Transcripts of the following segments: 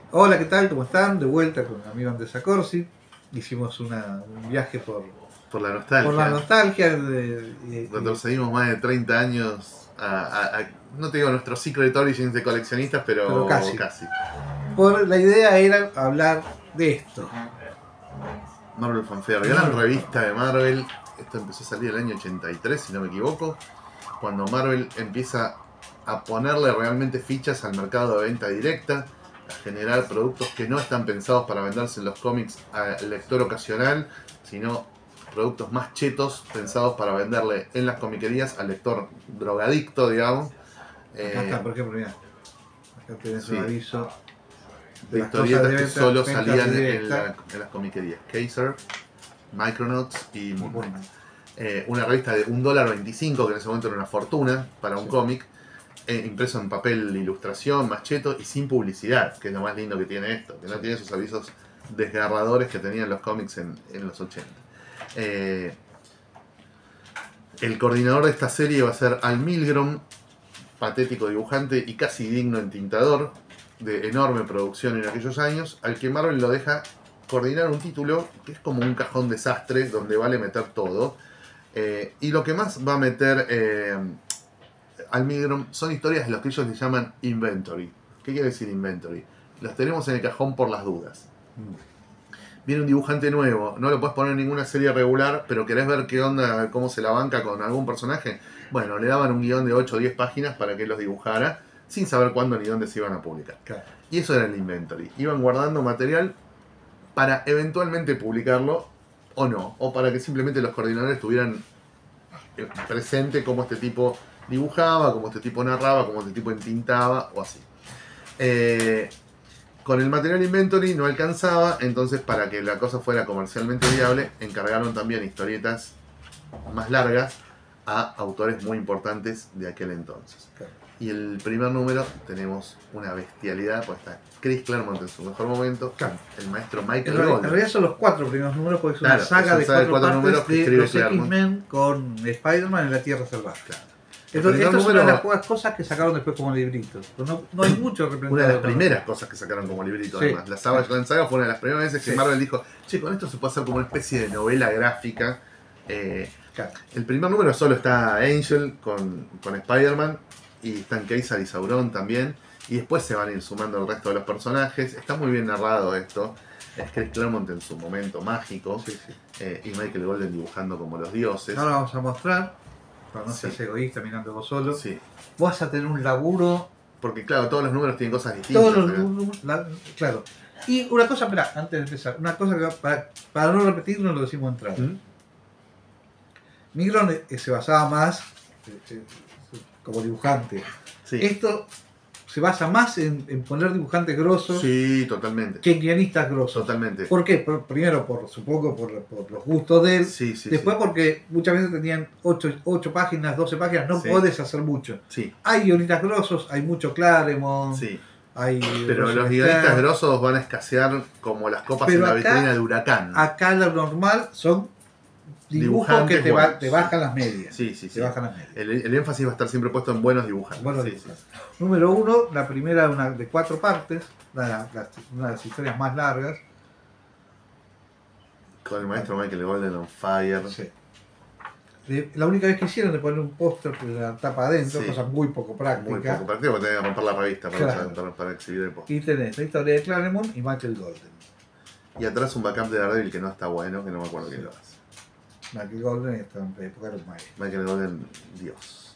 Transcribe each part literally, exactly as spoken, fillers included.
Hola, ¿qué tal? ¿Cómo están? De vuelta con mi amigo Andrés Acorsi. Hicimos una, un viaje por, Por la nostalgia. por la nostalgia. De, de- Retrocedimos más de treinta años a, a- a- no te digo nuestro Secret Origins de coleccionistas, pero, pero casi. casi. Por, la idea era hablar de esto. Marvel Fanfare, gran revista de Marvel. Esto empezó a salir el año ochenta y tres, si no me equivoco. Cuando Marvel empieza a ponerle realmente fichas al mercado de venta directa, a generar productos que no están pensados para venderse en los cómics al lector ocasional, sino productos más chetos pensados para venderle en las comiquerías al lector drogadicto, digamos. Acá eh, está, por ejemplo, mira. Acá tenés sí. un aviso de, de historietas que solo salían en, la, en las comiquerías. Kaiser, Micronauts y Moon Knight. Eh, una revista de un dólar veinticinco, que en ese momento era una fortuna para un sí. cómic, eh, impreso en papel de ilustración, más cheto y sin publicidad, que es lo más lindo que tiene esto, que no tiene esos avisos desgarradores que tenían los cómics en, en los ochenta. Eh, el coordinador de esta serie va a ser Al Milgrom, patético dibujante y casi digno entintador, de enorme producción en aquellos años, al que Marvel lo deja coordinar un título que es como un cajón desastre donde vale meter todo. Eh, y lo que más va a meter eh, Al Milgrom son historias de los que ellos le llaman inventory. ¿Qué quiere decir inventory? Los tenemos en el cajón por las dudas. Viene un dibujante nuevo, no lo puedes poner en ninguna serie regular, pero querés ver qué onda, cómo se la banca con algún personaje. Bueno, le daban un guión de ocho o diez páginas para que los dibujara, sin saber cuándo ni dónde se iban a publicar. Claro. Y eso era el inventory. Iban guardando material para eventualmente publicarlo o no, o para que simplemente los coordinadores tuvieran presente cómo este tipo dibujaba, cómo este tipo narraba, cómo este tipo entintaba o así. Eh, con el material inventory no alcanzaba, entonces para que la cosa fuera comercialmente viable, encargaron también historietas más largas a autores muy importantes de aquel entonces. Claro. Y el primer número tenemos una bestialidad, pues está Chris Claremont en su mejor momento, claro. El maestro Michael Golden. En realidad son los cuatro primeros números porque es una claro, saga es de cuatro, cuatro números que de los X-Men con Spider-Man en la Tierra Salvaje. Claro. Entonces, esto es una de las pocas cosas que sacaron después como libritos. No, no hay mucho representado. Una de las primeras cosas que sacaron como librito, sí. Además. La Savage Land Saga fue una de las primeras veces que sí. Marvel dijo, che, con esto se puede hacer como una especie de novela gráfica. Eh, claro. El primer número solo está Angel con, con Spider-Man y están Kaiser y Sauron también. Y después se van a ir sumando el resto de los personajes. Está muy bien narrado esto. Es Chris Claremont en su momento mágico. Sí, sí. Eh, y Michael Golden dibujando como los dioses. Ahora vamos a mostrar. Para no seas sí. egoísta mirando vos solo, sí. Vas a tener un laburo. Porque, claro, todos los números tienen cosas distintas. Todos los números, la, claro. Y una cosa, espera, antes de empezar, una cosa que para, para no repetirlo lo decimos entrada. ¿Mm? Milgrom eh, se basaba más eh, como dibujante. Sí. Esto se basa más en, en poner dibujantes grosos. Sí, totalmente. Que guionistas grosos. Totalmente. ¿Por qué? Por, primero, por supongo, por, por los gustos de él. Sí, sí, Después, sí. porque muchas veces tenían ocho páginas, doce páginas, no sí. Podés hacer mucho. Sí. Hay guionistas grosos, hay mucho Claremont. Sí. Hay pero los Rosenstein. guionistas grosos van a escasear como las copas pero en la acá, vitrina de Huracán. Acá lo normal son dibujos que te, ba te bajan las medias. Sí, sí, te sí. Bajan las medias. El, el énfasis va a estar siempre puesto en buenos dibujantes. Buenos sí, dibujantes. Sí. Número uno, la primera una, de cuatro partes, una de, las, una de las historias más largas. Con el maestro Michael Golden on fire. Sí. La única vez que hicieron de poner un póster de la tapa adentro, sí. Cosa muy poco práctica. Muy poco práctica porque tenía que romper la revista para, claro. para, para exhibir el póster. Y tenés la historia de Claremont y Michael Golden. Y atrás un backup de Daredevil que no está bueno, que no me acuerdo sí. quién lo hace. Michael Golden está en la época de los Mayas. Michael Golden, Dios.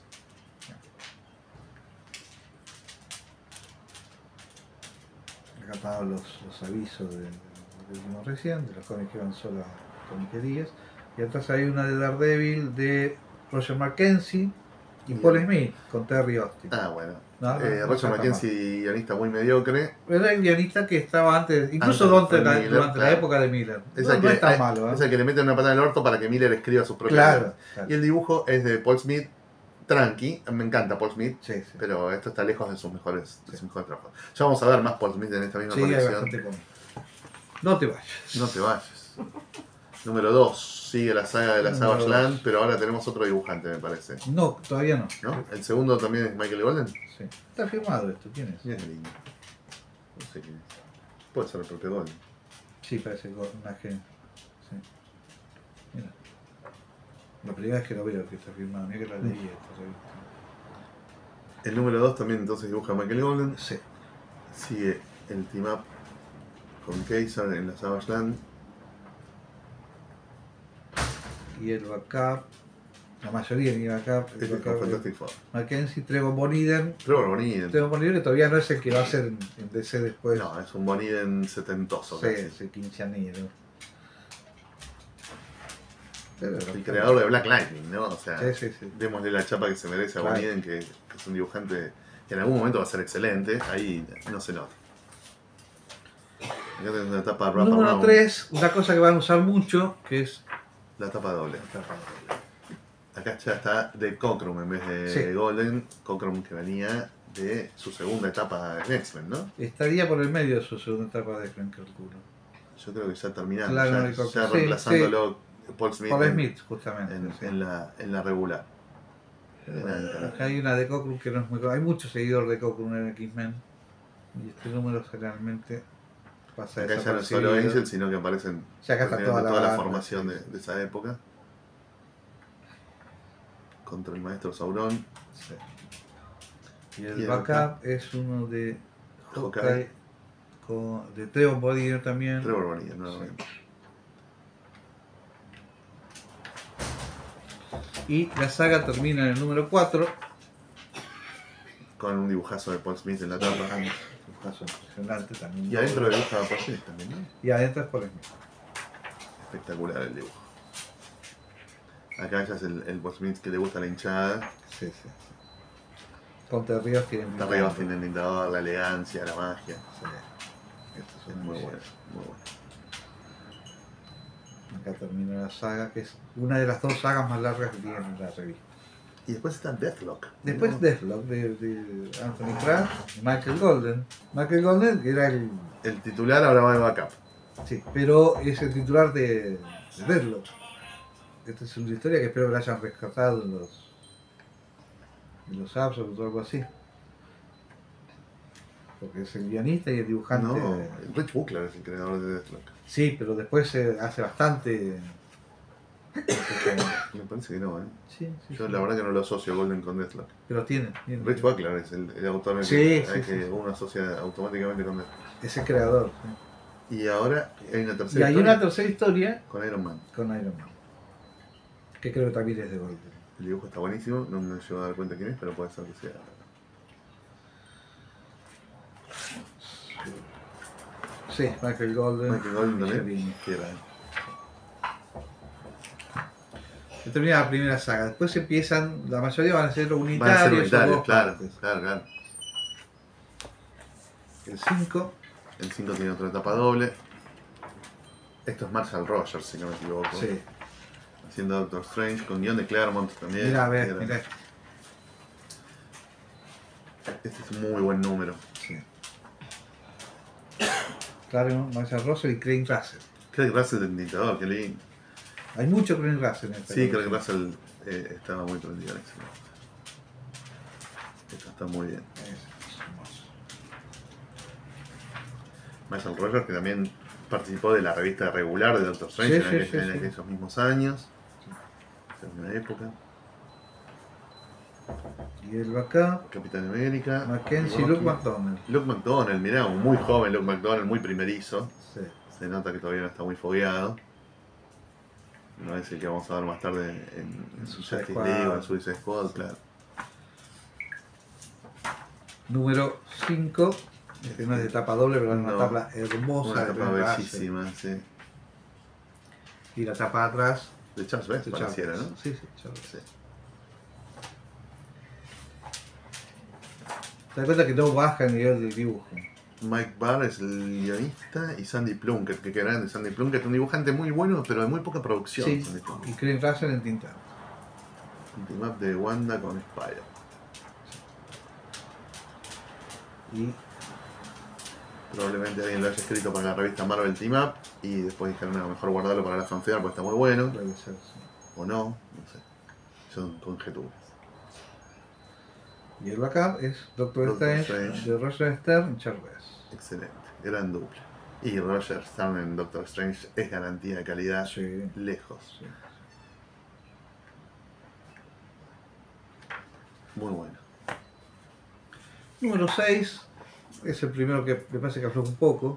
Acá estaban los, los avisos de, de lo que vimos recién, de los cómics que van solo a comiquerías. Y atrás hay una de Daredevil de Roger McKenzie y Bien. Paul Smith con Terry Austin. Ah, bueno. No, no, eh, no Roger McKenzie, guionista muy mediocre. Era el guionista que estaba antes, incluso antes durante, la, Miller, durante claro. la época de Miller. Es no, no que, es tan es, malo. ¿eh? Es el que le mete una patada en el orto para que Miller escriba sus propias claro, claro. Y el dibujo es de Paul Smith, tranqui. Me encanta Paul Smith, sí, sí. pero esto está lejos de sus mejores, de sus mejores trabajos. Ya vamos a ver más Paul Smith en esta misma sí, colección. No te vayas. No te vayas. Número dos, sigue la saga de la Savage Land, pero ahora tenemos otro dibujante, me parece. No, todavía no. ¿No? ¿El segundo también es Michael Golden? Sí. Está firmado esto, ¿quién es? ¿Quién es el niño? No sé quién es. Puede ser el propio Golden. Sí, parece el personaje. Sí. Mira. La primera vez que lo veo que está firmado. Mira que la leí esta revista. El número dos también entonces dibuja Michael Golden. Sí. Sigue el team up con Kaiser en la Savage Land. Y el backup, la mayoría de mi backup, el Este es con backup Fantastic Four. Mackenzie, Trevor Boniden. Trevor Boniden. Trevor Boniden que todavía no es el que va a ser en, en D C después. No, es un Boniden setentoso. Sí, Casi. ese quinceañero. Pero, El creador de Black Lightning, ¿no? O sea, sí, sí, sí. démosle la chapa que se merece a Claro. Boniden, que, que es un dibujante que en algún momento va a ser excelente. Ahí no se nota. Acá tenés una tapa Wrap Número Around. tres, una cosa que van a usar mucho, que es La tapa doble. la tapa doble. Acá ya está de Cockrum en vez de Sí. Golden. Cockrum que venía de su segunda etapa de X-Men, ¿no? Estaría por el medio de su segunda etapa de Frank Calculo. Yo creo que ya terminando, Claro, ya, no, de Cockrum. ya Sí, reemplazándolo Paul Smith, Paul en, Smith, justamente. en- sí. en la, en la regular. Pero Era bueno, el carajo. acá hay una de Cockrum que no es muy... Hay muchos seguidores de Cockrum en X-Men. Y este número generalmente pasa Acá ya no es desapercibido. solo Angel, sino que aparecen Ya acá está prácticamente toda la toda la banda, formación sí, de, sí. de esa época. Contra el maestro Sauron. Sí. Y el Y el backup backup es uno de Hawkeye. Hawkeye, con, de Trevor Boniden también. Trevor Boniden, ¿no? Sí. Y la saga termina en el número cuatro. Con un dibujazo de Paul Smith en la tapa. Un caso impresionante también. Y adentro dibuja Paul Smith también, ¿no? Y adentro es por Smith. Espectacular el dibujo. Acá ya es el, el Paul Smith que le gusta la hinchada. Sí, sí, sí. Con Terrios tienen Está arriba tiene el lindador, la elegancia, la magia. Sí. Esto Es es muy muy bueno, muy bueno. Acá termina la saga, que es una de las dos sagas más largas que tiene la revista. Y después está Deathlock. Después ¿no? Deathlock de, de Anthony Kraft y Michael Golden. Michael Golden que era el... El titular ahora va de backup. Sí, pero es el titular de, de Deathlock. Esta es una historia que espero que la hayan rescatado en los, en los Absolute o algo así. Porque es el guionista y el dibujante. No, Rich Buckler es el creador de Deathlock. Sí, pero después se hace bastante. Me parece que no, ¿eh? Sí, sí, Yo sí. la verdad que no lo asocio a Golden con Deathlock. Pero tiene. tiene. Rich Buckler es el, el autor que, Sí, hay sí, que sí. uno asocia automáticamente con Deathlock. Es el creador. Sí. Y ahora hay una Y tercera hay historia una tercera historia con Iron Man. con Iron Man. Que creo que también es de Golden. El dibujo está buenísimo, no me llevo a dar cuenta quién es, pero puede ser que sea. Sí, Michael Golden. Michael Golden Michelle también. Bini. Que era- Se termina la primera saga. Después empiezan, la mayoría van a ser Van a unitarios. ser o unitarios, dos claro, partes. claro, claro. El cinco. El cinco tiene otra etapa doble. Esto es Marshall Rogers, si no me equivoco. Sí. Haciendo Doctor Strange, con guión de Claremont también. Mira, a ver, Era- mira. Este es un muy buen número. Sí. Claro, Marshall Russell y Craig Russell. Craig Russell del dictador, qué lindo. Hay mucho Craig Russell en esta Sí, colección. Craig Russell eh, estaba muy prendido en ese momento. Esto está muy bien. Es hermoso. Marshall Rogers, que también participó de la revista regular de Doctor Strange Sí, en, sí, aquel- sí, en sí. aquellos mismos años. En una época. Y el backup, Capitán América. Mackenzie y Rocky. Luke McDonald. Luke McDonald, mirá, un muy joven Luke McDonald, muy primerizo. Sí. Se nota que todavía no está muy fogueado. No es el que vamos a ver más tarde en, en su Suicide Justice Squad. League o en Suicide Squad, claro. Número cinco. Este no es de tapa doble, pero es una No. tapa hermosa. Una de tapa Craig Russell. bellísima, sí. Y la tapa atrás. De Charles Best de pareciera, Charles. ¿no? Sí, sí, Charles. Sí. Te das cuenta que no baja el nivel del dibujo. Mike Barr es el guionista y Sandy Plunkett, que qué grande Sandy Plunkett, un dibujante muy bueno, pero de muy poca producción. Sí, Sandy Plunkett. y Craig Russell en tintado. Un team up de Wanda con Spider. Y Probablemente alguien lo haya escrito para la revista Marvel Team Up y después dijeron, no, mejor guardarlo para la fanfare porque está muy bueno. puede ser, sí. O no, no sé. Son conjeturas. Y el backup es Doctor, Doctor Strange, Strange. de Roger Stern y Charles Best. Excelente. Gran dupla. Y Roger Stern en Doctor Strange es garantía de calidad, Sí. lejos. Sí. Muy bueno. Número seis es el primero que me parece que afloja un poco.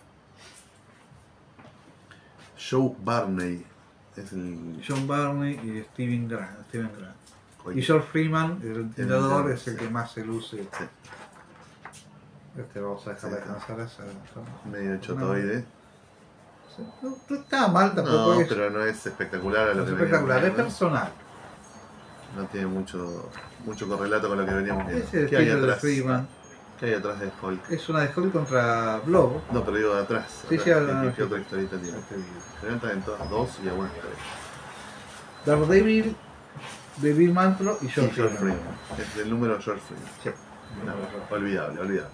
Joe Barney es el... John Barney y Steven Grant. Steven Grant. Oye, Y George Freeman, el entrenador, el- es el sí. que más se luce. Sí. Este vamos a dejar Sí. descansar esa. medio chotoide. Sí. No, no estaba mal tampoco. No, es, pero no es espectacular a lo es que espectacular, es veníamos viendo. personal. No tiene mucho, mucho correlato con lo que veníamos viendo. Ese es ¿Qué el hay estilo de atrás? Freeman. ¿Qué hay atrás de Hulk? Es una de Hulk contra Blob. No, pero digo de atrás. Sí, atrás. sí, ¿Qué, ahora- qué- qué otra historieta tiene? Pero entran en todas dos y algunas tres. Daredevil, de Bill Mantlo y Y George George Freeman. Freeman. Es el número de George Freeman. Sí. No, olvidable, olvidable.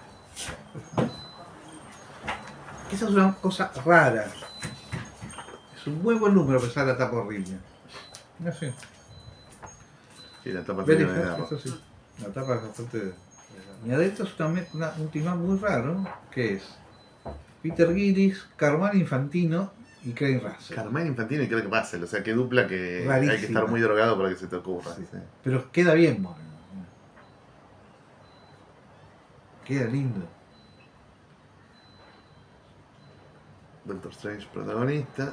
Esa es una cosa rara. Es un muy buen número a pesar de la tapa horrible. No sé. Sí, la tapa Very fría de fast, garro. eso sí. La tapa es bastante. Y adentro es una, una, un timán muy raro, que es Peter Gillis, Carmine Infantino y Crane Russell. Carmine Infantino y creo que Russell, o sea, que dupla que hay que Rarísima. estar muy drogado para que se te ocurra. Sí. Sí. Pero queda bien, bueno. Queda lindo. Doctor Strange protagonista.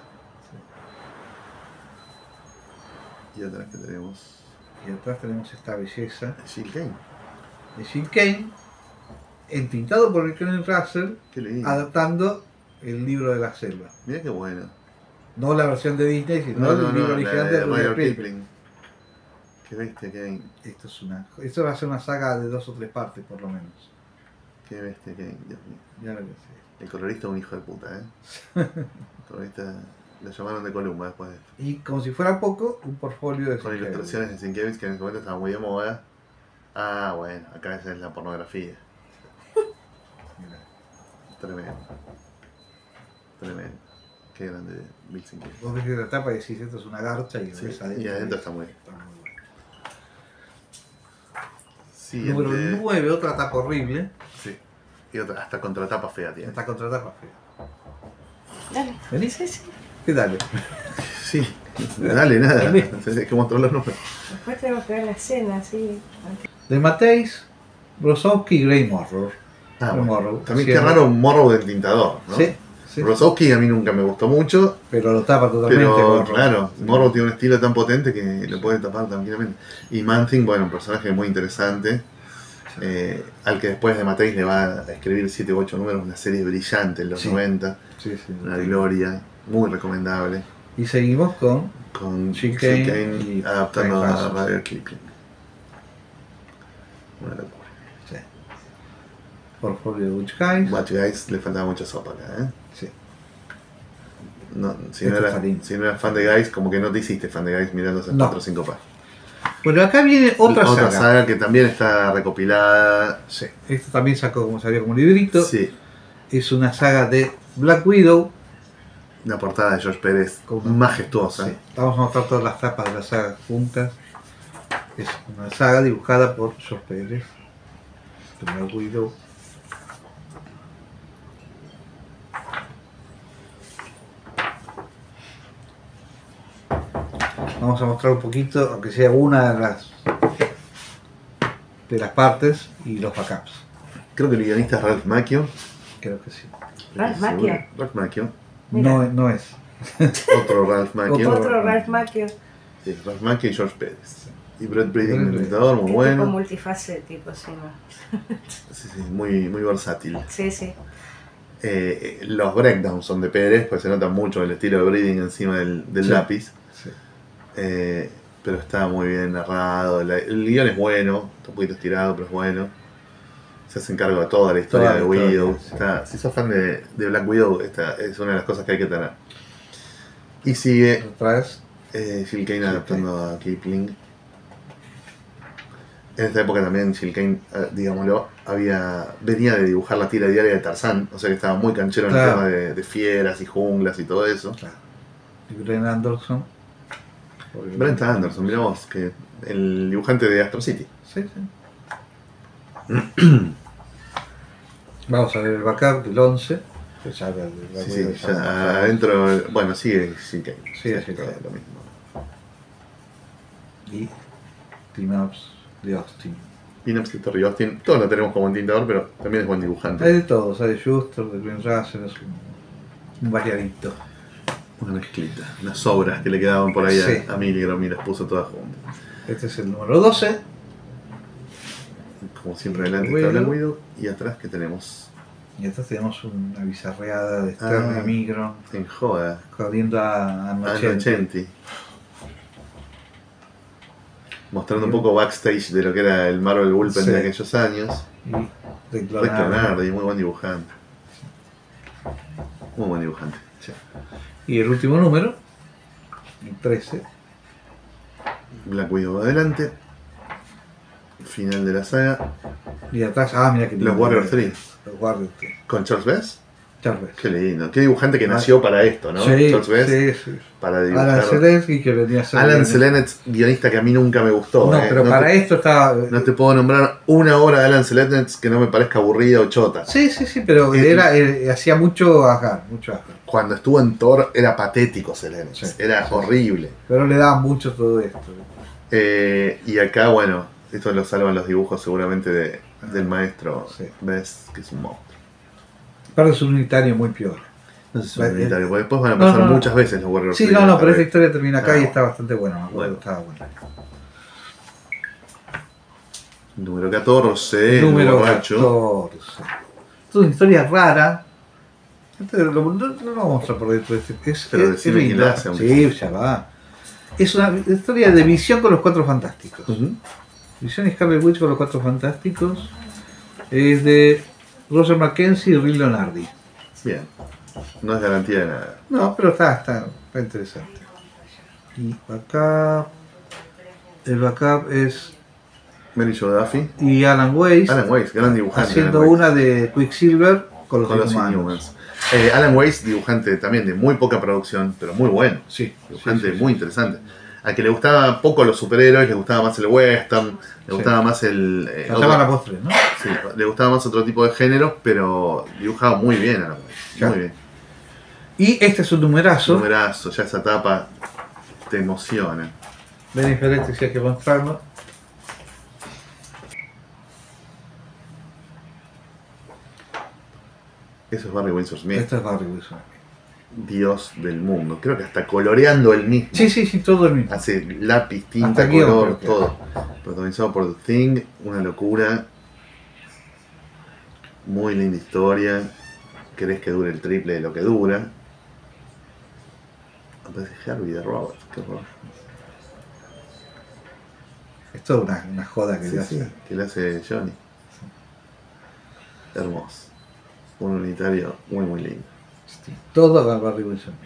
Y atrás que tenemos Y atrás tenemos esta belleza Jill Kane. de Jim Kane, entintado por el Crane Russell, Qué lindo. adaptando el libro de la selva. Mira qué bueno. No la versión de Disney, sino No, el no, libro no, original la de de Rudyard Rudyard Kipling. Kipling. Qué bestia Kane. Esto es una, esto va a ser una saga de dos o tres partes por lo menos. Qué bestia Kane, Dios mío. Ya lo que sé. El colorista es un hijo de puta, ¿eh? El colorista lo llamaron de Columba después de esto. Y como si fuera poco, un portfolio de Con Sienkiewicz. ilustraciones de Sienkiewicz que en ese momento estaba muy de moda. Ah, bueno, acá esa es la pornografía. Mirá. Tremendo. Tremendo. Qué grande Bill Sienkiewicz. Vos ves la tapa y decís esto es una garcha y lo Sí, ves adentro. y adentro está muy bien. Está muy bueno. Siguiente. Número nueve, otra tapa horrible. Sí. Y otra, hasta contratapa fea tiene. Esta contratapa fea. Dale. ¿Venís? Sí, sí. ¿Qué dale? Sí. Dale, nada. Dale. Hay que mostrar los números. Después tenemos que ver la escena, sí. De Mateis, Brosowski y Gray Morrow. Ah, Gray bueno. Morrow. También qué Haciendo- raro un morro de tintador, ¿no? Sí, sí. Brosowski a mí nunca me gustó mucho, Pero lo tapa totalmente. pero Morrow. claro, Sí. Morrow tiene un estilo tan potente que lo puede tapar tranquilamente. Y Man-Thing, bueno, un personaje muy interesante, eh, al que después de Mateis le va a escribir siete u ocho números, una serie brillante en los Sí. noventa, Sí, sí. una gloria, muy recomendable, Y seguimos con con Jill Jill Kane Kane y adaptando Frank a Russell. Rudyard Kipling. Una locura. sí. portfolio de Witch Guys. Watch Guys le faltaba mucha sopa acá, ¿eh? Sí. No, si, Esto no eras, está lindo. si no eras fan de Guys, como que no te hiciste fan de Guys mirando esas No. cuatro o cinco páginas. Bueno, acá viene otra, Otra saga. saga que también está recopilada. Sí. Esto también sacó, como salió como librito. Sí, Es una saga de Black Widow. una portada de George Pérez Con- majestuosa. Sí. Vamos a mostrar todas las tapas de la saga juntas. Es una saga dibujada por George Pérez. De Black Widow. Vamos a mostrar un poquito, aunque sea una de las de las partes y los backups. Creo que el guionista es Ralph Macchio. Creo que sí. Ralph Seguro. Macchio. Ralph Macchio. Mira. No, no es. Otro Ralph Macchio. Otro. Otro Ralph Macchio. Sí, Ralph Macchio y George Pérez. Y Brett Breeding, Brett el Breeding. ilustrador, muy Tipo bueno. multifacético, sí, ¿no? Sí, sí, muy, muy versátil. Sí, sí. Eh, eh, los breakdowns son de Pérez, pues se nota mucho el estilo de Breeding encima del, del Sí. lápiz. Sí. Eh, pero está muy bien narrado. La- el guión es bueno, está un poquito estirado, pero es bueno. Se hace cargo de toda la historia Toda la de historia, Widow. sí. Está- si sos fan de, de Black Widow, esta es una de las cosas que hay que tener. Y sigue Otra vez. eh, Jill Kane Jill adaptando a Kipling. En esta época también Jill Kane, eh, digámoslo, había, venía de dibujar la tira diaria de Tarzán, o sea que estaba muy canchero en Claro. el tema de, de fieras y junglas y todo eso. Claro. Y Brent Anderson. Brent Anderson, mira vos, que el dibujante de Astro City. Sí, sí. Vamos a ver el backup del once. Pues ya, la- la- Sí, la- sí, la- ya la- adentro, bueno, sigue, sí que Sigue, sí, todo que- lo mismo. Y Team Ups de Austin. Pinups de Terry Austin, todos lo tenemos como tintador, pero también es buen Hay dibujante. de todos, hay de Schuster, de Green Russell, es un, un variadito. Una mezclita, unas obras que le quedaban por ahí Sí. a, a Milgram y las puso todas juntas. Este es el número doce. Como siempre adelante Widow. está Black Widow y atrás que tenemos Y atrás tenemos una bizarreada de Stern Ah. y Migron en joda jodiendo a, a a Nocenti. Nocenti. Mostrando un poco backstage de lo que era el Marvel Bullpen Sí. de aquellos años. Y de Rick Clonard. Leonardi, muy buen dibujante. Muy buen dibujante. Sí. Y el último número, el trece. Black Widow adelante. Final de la saga. Y atrás, ah, mira que Los Warrior tres. Los Warrior tres. Con Charles Bess. Charles. Qué lindo. Qué dibujante que nació para esto, ¿no? Sí, Charles Bess. sí, sí. Para dibujar. Alan Zelensky, que venía a ser. Alan Selenet, guionista que a mí nunca me gustó. No, eh. pero no para te, esto estaba. no te puedo nombrar una obra de Alan Selenet que no me parezca aburrida o chota. Sí, sí, sí, pero Eh, era, eh, hacía mucho Asgard, mucho Asgard. Cuando estuvo en Thor era patético Selenet. Sí, era sí, horrible. Pero le daban mucho todo esto. Eh, y acá, bueno, esto lo salvan los dibujos seguramente de, del maestro Sí. Bess, que es un monstruo. Aparte es un unitario muy peor. No sé si es Eh, un unitario, porque después van a no, pasar no, no. muchas veces los Warriors. Sí, Three no, en no, esta pero esta vez. historia termina acá Ah, y está bastante buena, me acuerdo bueno. que estaba buena. Número catorce, el Número borracho. catorce. Esto es una historia rara. Esto lo- no, no lo vamos a perder todo este. Es, Pero es- decime es quién lindo. la hace, aunque Sí, ya va. Es una historia de Visión con los Cuatro Fantásticos. Ujú. Visión y Scarlet Witch con los Cuatro Fantásticos. Es de Roger Mackenzie y Rick Leonardi. Bien. No es garantía de nada. No, pero está, está, está interesante. Y backup. El backup es. Mary Jo Duffy. Y Alan Weiss. Alan Weiss, gran dibujante. Haciendo Alan Weiss. una de Quicksilver con los, Con los Inhumanos. Inhumans. Eh, Alan Weiss, dibujante también de muy poca producción, pero muy bueno. Sí, Dibujante sí, sí, muy sí. interesante. A que le gustaba poco los superhéroes, le gustaba más el western, le Sí. gustaba más el. eh, Faltaban otro- las postres, ¿no? sí, le gustaba más otro tipo de género, pero dibujaba muy bien Alan Weiss. Ya. Muy bien. Y este es un numerazo. Numerazo, ya esa etapa te emociona. Ven diferente si hay que mostrarlo. Eso es Barry Windsor Smith, Esto es Barry Wilson. dios del mundo. Creo que hasta coloreando el mismo. Sí, sí, sí, todo el mismo. Hace lápiz, tinta, Hasta guión, color, creo que todo. Protagonizado por The Thing, una locura. Muy linda historia. Querés que dure el triple de lo que dura. Aparece Harvey de Robert, qué horror. Es toda una, una joda que Sí, le sí, hace. que le hace Johnny. Hermoso. Un unitario muy muy lindo. Sí, todo a Barry Wilson.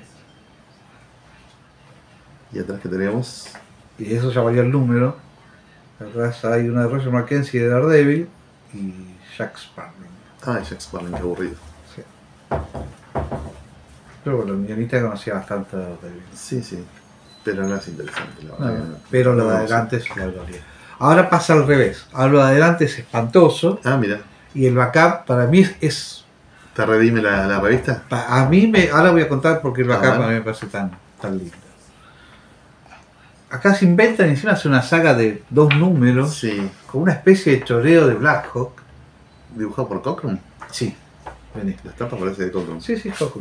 Y atrás que tenemos. Y eso ya valía el número. Atrás hay una de Roger Mackenzie de Daredevil y Jack Sparling. Ah, Jack Sparling, qué aburrido. Sí. Pero bueno, el guionista conocía bastante a Daredevil. Sí, sí. Pero no es interesante, la No, verdad. no, pero lo de No, adelante es la gloria. Ahora pasa al revés. Ahora lo de adelante es espantoso Ah, mira. y el backup para mí es, es ¿Te redime la, la revista? pa- a mí me ahora voy a contar porque el Ah, backup bueno. a mí me parece tan, tan lindo. Acá se inventan y encima hace una saga de dos números Sí. con una especie de choreo de Black Hawk. ¿Dibujado por Cockrum? Sí, vení. La tapa parece de Cockrum. Sí, sí, Hawk.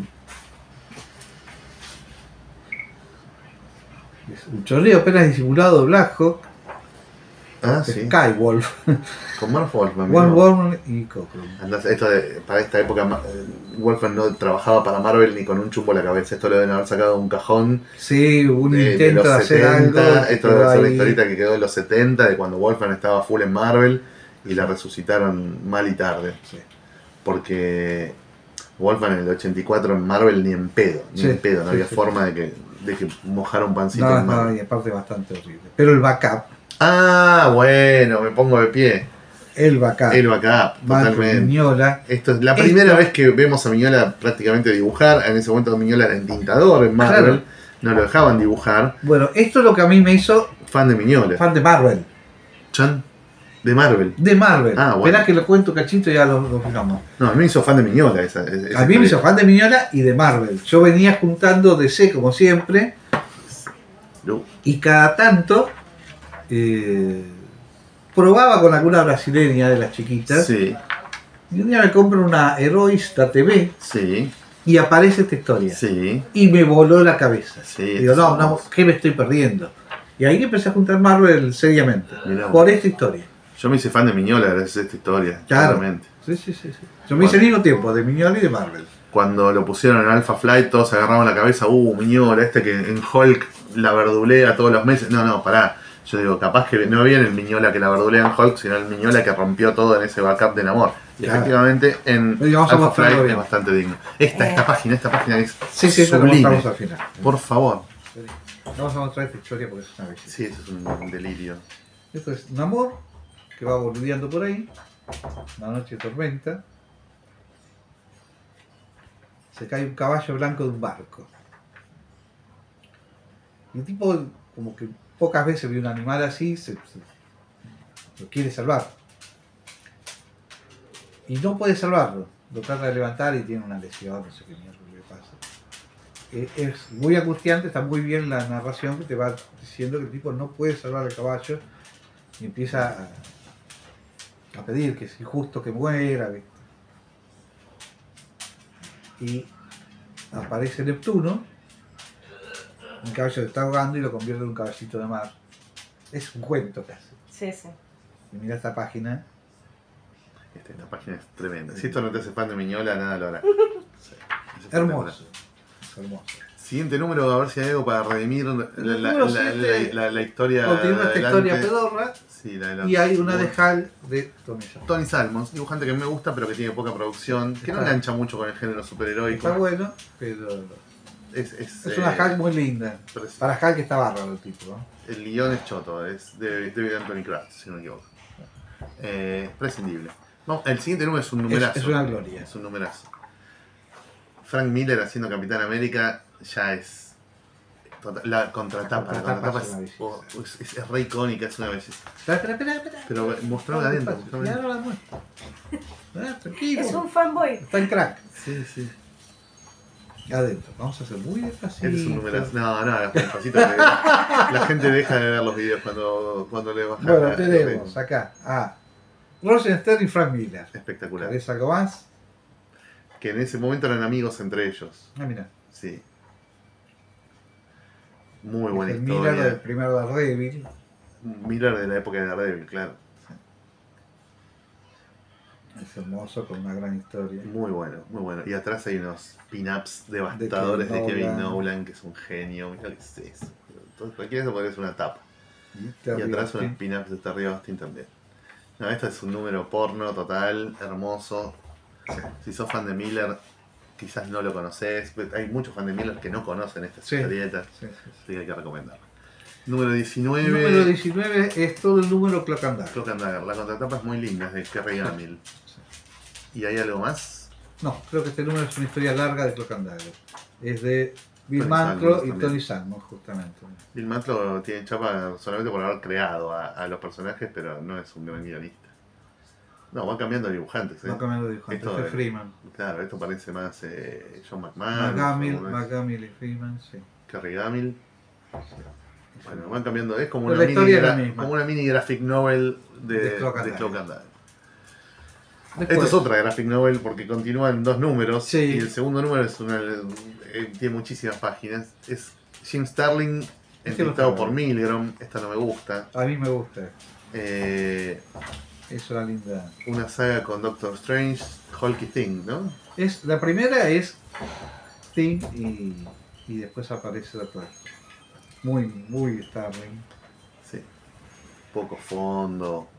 Es un choreo apenas disimulado de Black Hawk, Ah, sí. Skywolf, Con Mark Wolfman. One mismo. Worm y Cockrum. Andás- esto de- para esta época, Ma- eh, Wolfman no trabajaba para Marvel ni con un chumbo en la cabeza. Esto lo deben haber sacado de un cajón Sí, un de, de intento de, los hacer setenta. algo. Esto quedó debe ser una ahí. historieta que quedó en los setenta, de cuando Wolfman estaba full en Marvel y la resucitaron mal y tarde. Sí. Porque Wolfman en el ochenta y cuatro en Marvel ni en pedo, ni Sí, en pedo, no sí, había sí, forma de que, de que mojara un pancito No, en no, Marvel. y aparte bastante horrible. Pero el backup, Ah, bueno, me pongo de pie. el backup, El backup, Marco totalmente. Miñola, Esto es la primera Esto- vez que vemos a Miñola prácticamente dibujar. En ese momento Miñola era entintador en Marvel. Claro. No lo dejaban dibujar. bueno, esto es lo que a mí me hizo Fan de Miñola. fan de Marvel. Chan. De Marvel. De Marvel. Ah, bueno. Esperá que lo cuento cachito y ya lo, lo fijamos. No, a mí me hizo fan de Miñola esa. esa A mí me hizo fan de Miñola y de Marvel. Yo venía juntando D C como siempre. No. Y cada tanto eh, probaba con alguna brasileña de las chiquitas. Sí, Y un día me compro una Heroista T V sí, y aparece esta historia. sí. Y me voló la cabeza. Sí, Digo, no, sí. no, ¿qué me estoy perdiendo? Y ahí empecé a juntar Marvel seriamente. Mirá. Por esta historia. Yo me hice fan de Miñola gracias a esta historia. Claro. Claramente. Sí, sí, sí, sí. Yo me hice al mismo tiempo, de Miñola y de Marvel. Cuando lo pusieron en Alpha Flight, todos se agarraban la cabeza. Uh, Miñola, este que en Hulk la verdulea todos los meses. No, no, pará. Yo digo, capaz que no viene el Miñola que la verdulea en Hulk, sino el Miñola que rompió todo en ese backup del amor. Y Claro. efectivamente en Y vamos a Alpha mostrarlo Flight bien. es bastante digno. Esta, Eh. esta página, esta página es Sí, sí, eso lo sublime. mostramos al final. Por favor. Vamos a mostrar esta historia porque es una belleza. Sí, eso es un delirio. Esto es un amor que va boludeando por ahí. Una noche de tormenta. Se cae un caballo blanco de un barco. Y el tipo, como que pocas veces ve un animal así, se, se- lo quiere salvar. Y no puede salvarlo. Lo trata de levantar y tiene una lesión, no sé qué mierda le pasa. Eh, es muy angustiante, está muy bien la narración que te va diciendo que el tipo no puede salvar al caballo y empieza a, a pedir que es injusto que muera. ¿Viste? Y aparece Neptuno, un caballo se está ahogando y lo convierte en un caballito de mar. Es un cuento casi. Sí, sí. Y mira esta página. Esta, esta página es tremenda. Si esto no te hace fan de Miñola, nada lo hará. Sí, es espectacular. Hermoso. Es hermoso. Siguiente número, a ver si hay algo para redimir la, la, la, número la, siete la- la historia. Continúa esta adelante. historia pedorra. Sí, la de la- Y hay una de Hal de Tony Stark. Tony Salmons, dibujante que me gusta pero que tiene poca producción, que no Está- engancha mucho con el género superheroico. Está bueno, pero Es, es, es una eh, Hal muy linda. pero es- Para Hal que está bárbaro el tipo, ¿no? El guión es choto, es de David Anthony Kraft, si no me equivoco. Eh, prescindible. No, el siguiente número es un numerazo. Es, es una gloria. Es un numerazo. Frank Miller haciendo Capitán América ya es. tota- La contratapa, la La contratapa contratapa es una es, belleza. oh, es, es- es re icónica, es una belleza. Espera, espera, espera, espera. Pero mostralo de adentro. mostralo de Ya adentro. no la muestro. Ah, tranquilo. Es un fanboy. Está en crack. Sí, sí. Adentro. Vamos a hacer muy despacito. Este es un numerazo. No, no, despacito. que la gente deja de ver los videos cuando, cuando le baja. Bueno, la- tenemos acá a Rosenstern y Frank Miller. Espectacular. ¿Querés algo más? Que en ese momento eran amigos entre ellos. Ah, mira. Sí. Muy buena el Miller del historia. primero Daredevil. Miller de la época de Daredevil, claro. Es hermoso, con una gran historia. Muy bueno, muy bueno. Y atrás hay unos pin-ups devastadores de Kevin Kevin Nolan. Nolan, que es un genio. Mira qué es eso. Entonces, cualquiera se podría hacer una tapa. Y, Y Terry atrás Austin. unos pin-ups de Terry Austin también. No, esto es un número porno total, hermoso. Si sos fan de Miller, quizás no lo conoces. Hay muchos fans de Miller que no conocen estas Sí. historietas. Sí, sí, sí. Así que hay que recomendarlo. Número diecinueve. El número diecinueve es todo el número Clock and Dagger. Cloak and Dagger. La contratapa es muy linda, es de Kerry Gamil. ¿Y hay algo más? No, creo que este número es una historia larga de Clock and Dagger. Es de Bill Tony Mantlo Salmons y también. Tony Salmons, justamente. Bill Mantlo tiene chapa solamente por haber creado a, a los personajes, pero no es un gran guionista. No, van cambiando dibujantes. ¿eh? No cambiando de dibujante, Esto este es es- Freeman. Claro, esto parece más eh, John McMahon, McGamill, o- McGamill y Freeman, sí. Kerry Gamil. Bueno, van cambiando, es como Pero una, la mini, historia es la gra- misma. como una mini graphic novel de, De Cloak and de Dagger. Cloak and Dagger. Después, Esta es otra graphic novel porque continúa en dos números Sí. y el segundo número es una, eh, tiene muchísimas páginas. Es Jim Starlin, Este lo entrevistado tengo. por Milgram, esta no me gusta. A mí me gusta. Eh, Es una linda. una saga con Doctor Strange, Hulk y Thing, ¿no? Es, la primera es Thing y, y después aparece la otra. Muy, muy Starling. Sí. Poco fondo.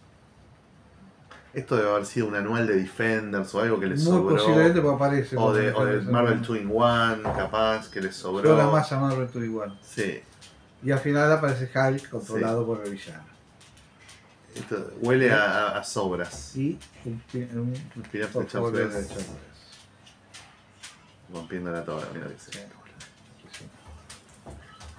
Esto debe haber sido un anual de Defenders o algo que les Muy sobró. posiblemente porque aparece. O de, o de aparece- Marvel dos in one, capaz, que les sobró. Yo la más a Marvel todo igual. Sí. Y al final aparece Hulk controlado por el villano. Esto huele a, a- a sobras. Y un, pi- un Un spin-off de por favor, Charles de Bess, Charles. rompiendo la tabla, mira que Sí. sí. Sí.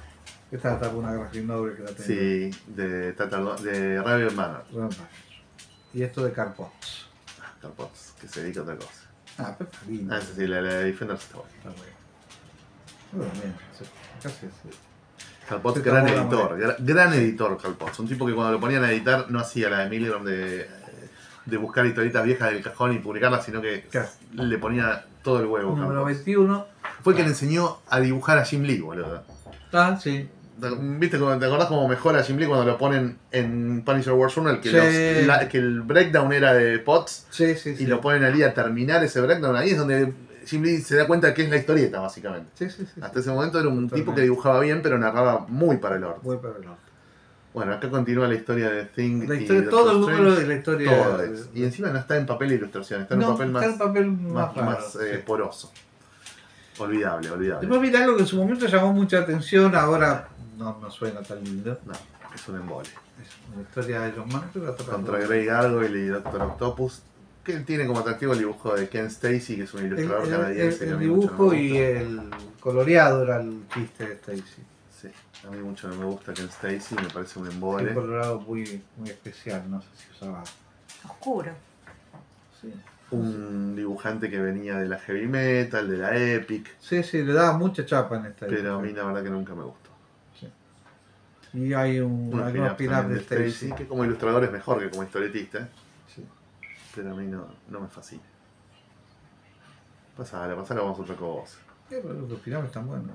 Esta es una graphic novel que la tengo. Sí, de, Tatar, de Raven Manor. Bueno, y esto de Carl Potts. Ah, Carl Potts, que se dedica a otra cosa. Ah, pero está lindo. Ah, sí, sí, la, la de Defenders está buena. Está bueno. Bueno, bien. Casi así. Carl Potts, Sí, gran está editor, buena. gran, gran editor Carl Potts. Un tipo que cuando lo ponían a editar no hacía la de Milgram de, de buscar historietas viejas del cajón y publicarlas, sino que Claro. le ponía todo el huevo. Carl Número Potts. veintiuno. Fue el que le enseñó a dibujar a Jim Lee, boludo. Ah, sí. ¿Viste? ¿Te acordás cómo mejora Jim Lee cuando lo ponen en Punisher War Journal? Que, Sí. los- la- que el breakdown era de Potts Sí, sí, sí. y lo ponen allí a terminar ese breakdown. Ahí es donde Jim Lee se da cuenta que es la historieta, básicamente. Sí, sí, sí. Hasta ese momento era un Totalmente. tipo que dibujaba bien, pero narraba muy para el orto. Voy para el norte. Bueno, acá continúa la historia de Thing La y historia, Doctor todo el Strange. número de la historia. Todo es. Y encima no está en papel e ilustración, está en no, un papel más, está en papel más, más, raro, más, eh, sí. poroso. Olvidable, olvidable. Después mira algo que en su momento llamó mucha atención, ahora no, no suena tan lindo. No, es un embole. Es una historia de Iron Man, pero otra Contra cosa. Grey Gargoyle y Doctor Octopus, que tiene como atractivo el dibujo de Ken Stacy, que es un El, ilustrador el- canadiense. el- que a el mí mucho no dibujo me y gusta. el coloreado era el chiste de Stacy. Sí, a mí mucho no me gusta Ken Stacy, me parece un Un embole. colorado muy, muy especial, no sé si usaba. Oscuro. Sí. Un dibujante que venía de la heavy metal, de la epic, sí, sí, le daba mucha chapa en esta pero a época. mí la verdad que nunca me gustó. Y hay un, Un algunos spin-off pin también de de Stacy. Stacy, que como ilustrador es mejor que como historietista, Sí. pero a mí no, no me fascina. Pasala, pasala, vamos a otra cosa. Eh, pero los pin están buenos.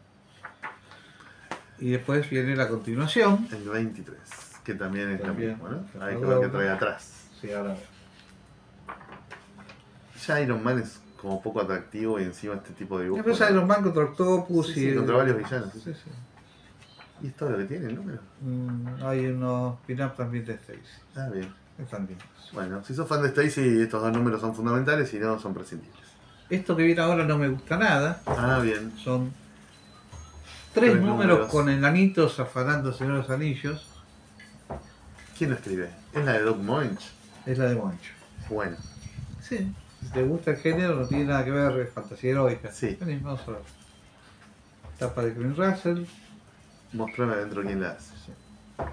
Y después viene la continuación. El veintitrés, que también es También, lo mismo, ¿no? que Hay que todo- ver qué trae atrás. Sí, ahora. Ya Iron Man es como poco atractivo y encima este tipo de dibujos. Después Iron Man contra Octopus Sí, sí, y. contra varios villanos, sí. Sí, sí. ¿Y es todo lo que tiene el número? Mm, hay unos pin-up también de Stacy. Ah, bien. Están bien. Bueno, si sos fan de Stacy, estos dos números son fundamentales y no son prescindibles. Esto que viene ahora no me gusta nada. Ah, bien. Son tres, Tres números, números. con enanitos afanando Señor de los Anillos. ¿Quién lo escribe? ¿Es la de Doug Moench? Es la de Moncho. Bueno, Sí. Si te gusta el género, no tiene nada que ver, es fantasía heroica. Sí. Vení, vamos a ver. Tapa de Green Russell. mostrame adentro quién la hace. Sí.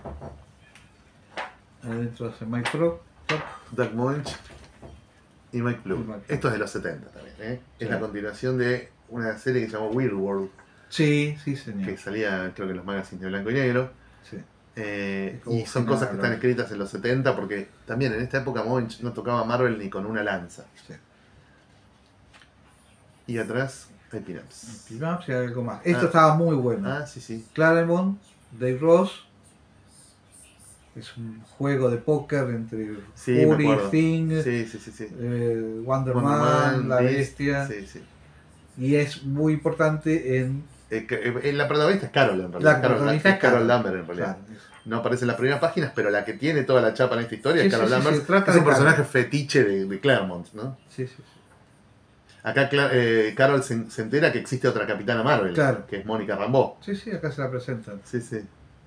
Adentro hace Mike Pro. Doug Moench y Mike Y Blue. Mike Blue. Esto es de los setenta también, ¿eh? Es Sí. la continuación de una serie que se llamó Weird World, Sí, sí, señor. que salía creo que en los magazines de blanco y negro. Sí. Eh, Es como y son final, cosas que están ¿no? escritas en los setenta porque también en esta época Moench no tocaba Marvel ni con una lanza. Sí. Y atrás hay pin-ups. Pin-ups y algo más. Esto Ah. estaba muy bueno. Ah, sí, sí. Claremont, Dave Ross. Es un juego de póker entre Sí, me Fury, acuerdo. Thing, Sí, sí, sí, sí. eh, Wonder, Wonder Man, La Beast, Bestia. Sí, sí. Y es muy importante en. Eh, que- eh, la protagonista es Carol en realidad. La Carol, protagonista es es Carol Carol. Lambert en realidad. Claro, No aparece en las primeras páginas, pero la que tiene toda la chapa en esta historia Sí, es Carol sí, sí, Lambert. sí, trata es de un personaje Carol. fetiche de, de Claremont, ¿no? sí, sí, sí. Acá Cla- eh, Carol se, se entera que existe otra Capitana Marvel, Claro. que es Mónica Rambeau. Sí, sí, acá se la presentan. Sí, sí.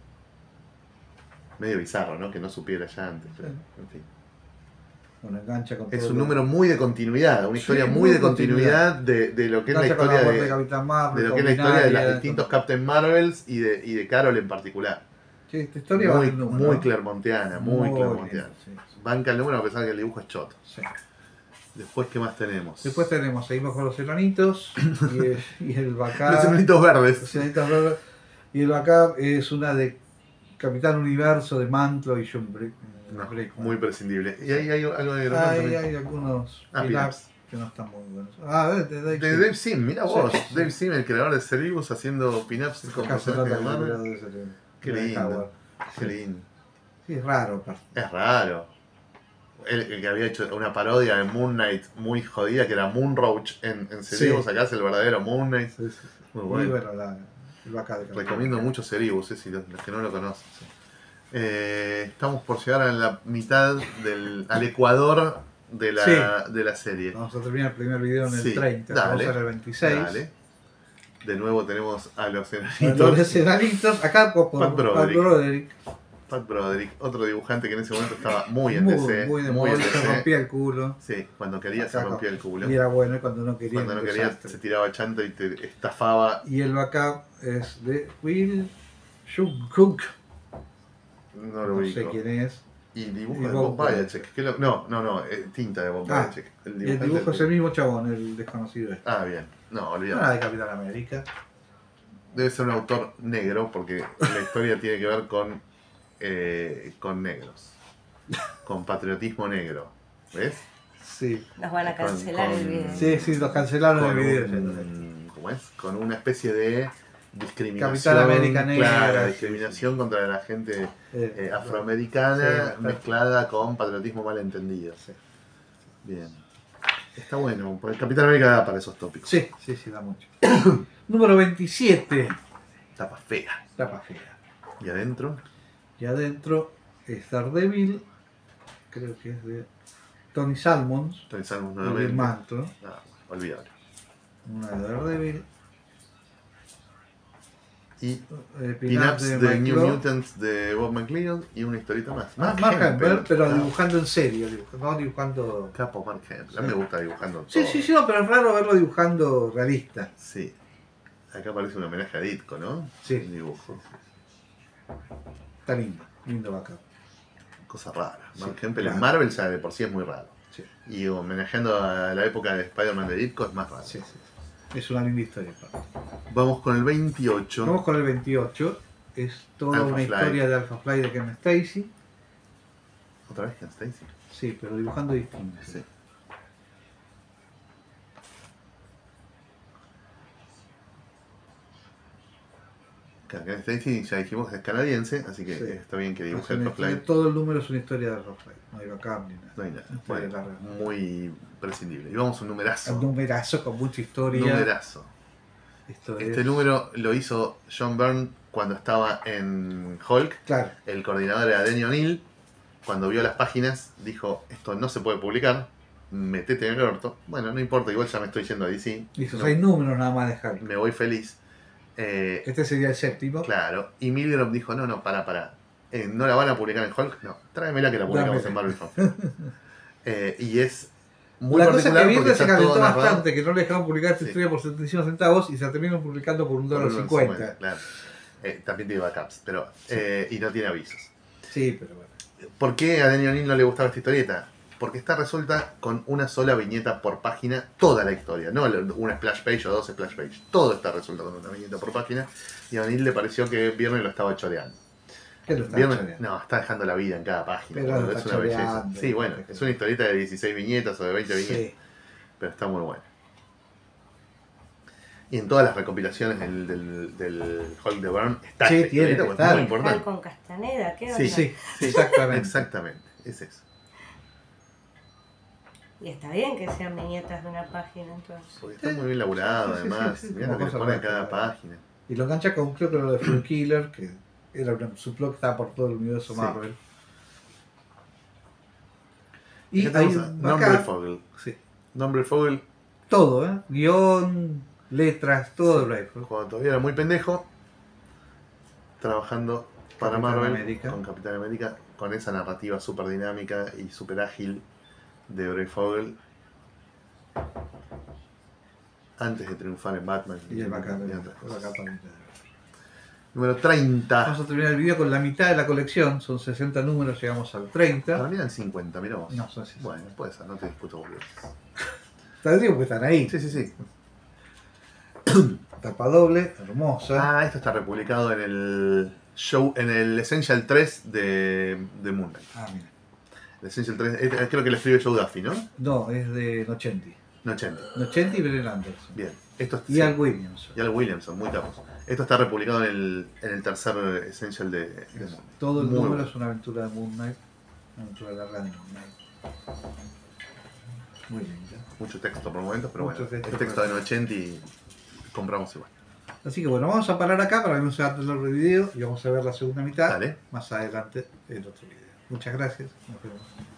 Medio bizarro, ¿no? Que no supiera ya antes. Pero, Sí. en fin. Bueno, engancha con Es todo un lo- número muy de continuidad, una Sí, historia muy muy de de continuidad de, de lo que es la engancha con historia muerte de, Capitán Marvel, de lo que es la con historia de los Binaria, distintos con- Captain Marvels y de, y de Carol en particular. Sí, esta historia va Muy, del número, muy ¿no? clermontiana, muy, Muy clermontiana. bien, sí, Banca el número a pesar de que el dibujo es choto. sí. Después, ¿qué más tenemos? Después tenemos, seguimos con los enanitos y el, y el los Backup. enanitos verdes. Los enanitos verdes. Y el Backup es una de Capitán Universo de Mantlo y John Brick. No, Brickman. muy prescindible. Y ahí hay algo de Iron Man Hay, también. hay algunos Ah, pin-ups pin-ups. que no están muy buenos. Ah, de, de, Dave De Sim. Dave Sim, mira vos. Sí, sí. Dave Sim, el creador de Cerebus, haciendo pin-ups con Acá se personajes nota de que es Marvel. creador de ese- Qué de lindo. Howard. Qué lindo. Sí, es raro, aparte. Es raro. El, el que había hecho una parodia de Moon Knight muy jodida, que era Moon Roach en, en Cerebus, Sí. acá es el verdadero Moon Knight. Sí, sí, sí. Muy Y bueno. bueno, la, el Backup de Capitán Recomiendo America. mucho Cerebus, eh, si los, los que no lo conocen. Eh, estamos por llegar a la mitad del al ecuador de la, Sí. de la serie. Vamos a terminar el primer video en el Sí, treinta, dale, vamos a ver el veintiséis. Dale. De nuevo tenemos a los A enanitos. Los enanitos, acá por, por Pat Pat Broderick. Broderick. Pat Broderick, otro dibujante que en ese momento estaba muy en Muy, D C. muy de muy en moda, se D C. rompía el culo. Sí, cuando quería se Acá, rompía el culo. Y era bueno, y cuando no quería, Cuando no un quería desastre. se tiraba chanta y te estafaba. Y el backup es de Will Jungkook, No lo no ubico. sé quién es. Y dibujo Y de Bob Bob Bayachek. ¿Qué lo- No, no, no, eh, tinta de Bob Ah, Bayachek. El El dibujante dibujo del- es el mismo chabón, el desconocido este. Ah, bien. No, No olvídate. era de Capitán América. Debe ser un autor negro porque la historia tiene que ver con, eh, con negros. Con patriotismo negro. ¿Ves? Sí. Nos van a Con- cancelar con- el video. Sí, sí, los cancelaron Con el video. un- ¿cómo es? Con una especie de discriminación. Capitán América negra, Claro, sí, discriminación contra la gente Eh, eh, Sí, afroamericana bastante. mezclada con patriotismo malentendido. Sí. Bien. Está bueno, porque el Capitán América da para esos tópicos. Sí, sí, sí, da mucho. Número veintisiete. Tapa fea. Tapa fea. Y adentro, Y adentro es Daredevil, creo que es de Tony Salmons, pensamos el nuevamente. manto, Ah, bueno, olvídalo. una de Daredevil, Y eh, Pin-Ups de, Mike New Lowe. Mutants de Bob McLeod y una historieta más. Ah, Mark Hempel, pero Ah, dibujando en serio, dibuj- no dibujando... Capo Mark Hempel. A mí me gusta dibujando Sí, todo. sí, sí, no, pero es raro verlo dibujando realista. Sí. Acá parece un homenaje a Ditko, ¿no? Sí. Un dibujo. Está lindo, lindo backup. Cosa rara. Mark Sí, Hempel claro. en Marvel ya de por sí es muy raro. Sí, Y homenajeando a la época de Spider-Man de Ditko es más raro. sí, sí. Es una linda historia. aparte. Vamos con el veintiocho. Vamos con el veintiocho. Es toda Alpha una Fly. historia de Alpha Fly de Ken Stacy. ¿Otra vez Ken Stacy? Sí, pero dibujando distinto. Sí. Claro, Ken Stacy ya dijimos que es canadiense, así que Sí. está bien que Es dibuje una Alpha Fly. historia- todo el número es una historia de Alpha Fly. No hay backup ni nada. No hay nada. Una historia Bueno, larga. muy prescindible. Y vamos a un numerazo. Un numerazo con mucha historia. Numerazo. Esto Este es- número lo hizo John Byrne cuando estaba en Hulk. Claro, El coordinador era Denny O'Neill. Cuando vio las páginas, dijo: esto no se puede publicar, metete en el orto. Bueno, no importa, igual ya me estoy yendo a D C. hizo No, seis números nada más de Hulk. me voy feliz. Eh, Este sería el séptimo. claro. Y Milgrom dijo: no, no, para, para. Eh, ¿No la van a publicar en Hulk? No, tráemela que la publicamos Dámela. en Marvel Fan. eh, y es muy La cosa es particular que porque Virne se está todo calentó narrado bastante, que no le dejaron publicar esta Sí. historia por setenta y cinco centavos y se la terminaron publicando por un por dólar uno cincuenta. Claro. Eh, también tiene backups, pero eh, y no tiene avisos. Sí, pero bueno. ¿Por qué a Denny O'Neill no le gustaba esta historieta? Porque está resuelta con una sola viñeta por página, toda la historia, no una splash page o dos splash page. Todo está resuelto con una viñeta por página. Y a O'Neill le pareció que Viernes lo estaba choreando. ¿Qué lo está Viernes, choreando? no, está dejando la vida en cada página. Pero boludo, lo es está una belleza. choreando, Sí, bueno, está es una historieta de dieciséis viñetas o de veinte viñetas, Sí. pero está muy buena. Y en todas las recopilaciones del, del, del Hulk de Byrne está Sí, esta tiene historieta, que porque es estar. muy importante. Están con Castaneda, ¿qué onda? Sí, Sí, Sí, exactamente. Exactamente, es eso. Y está bien que sean viñetas de una página entonces. Porque está muy bien laburado, Sí, sí, sí, además. sí, Mirá como lo que le cosa pone en rápida. cada página. Y lo engancha con, creo que lo de Full Killer, que era un subplot que estaba por todo el universo Sí. Marvel. Y Acá hay tenemos a un Nombre backup, Fogel. sí, Nombre Fogel, todo, ¿eh? Guión, letras, todo de Brave. cuando todavía era muy pendejo, trabajando para Capitán Marvel América. con Capitán América, con esa narrativa súper dinámica y súper ágil de Brave Fogel. Antes de triunfar en Batman. Y el backup, y el otras cosas. backup también. Número treinta. Vamos a terminar el video con la mitad de la colección, son sesenta números, llegamos al Para treinta. mí eran cincuenta, mirá vos. No, son sesenta. Bueno, puede ser, no te discuto boludeces. Te digo que están ahí. Sí, sí, sí. Tapa doble, hermosa. Ah, esto está republicado en el show, en el Essential tres de, de Moon Knight. Ah, mira. El Essential tres, este, creo que le escribe Joe Duffy, ¿no? No, es de Nochenti. No, ochenta. Nochenti y Bren Anderson. Bien. Esto es, Y Al Williamson. y Al Williamson, muy capos. Esto está republicado en el, en el tercer Essential de, de Moon Knight. Todo el Muy número bueno. es una aventura de Moon Knight. Una aventura larga de Moon Knight. Muy linda. Mucho texto por momentos, pero Mucho bueno. texto, el texto pero- de ochenta y compramos igual. Así que bueno, vamos a parar acá para que no se haga largo el video y vamos a ver la segunda mitad Dale. más adelante en otro video. Muchas gracias. Nos vemos.